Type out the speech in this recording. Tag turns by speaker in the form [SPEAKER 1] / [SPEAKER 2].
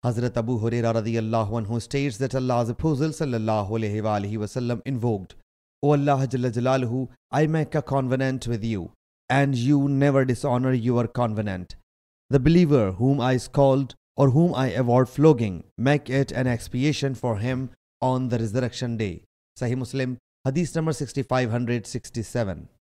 [SPEAKER 1] Hazrat Abu Hurairah radiyallahu anhu states that Allah's Apostle sallallahu alayhi wasallam invoked, O Allah Jalla Jalaluhu, I make a covenant with you, and you never dishonor your covenant. The believer whom I scold or whom I award flogging, make it an expiation for him on the resurrection day. Sahih Muslim Hadith number 6567.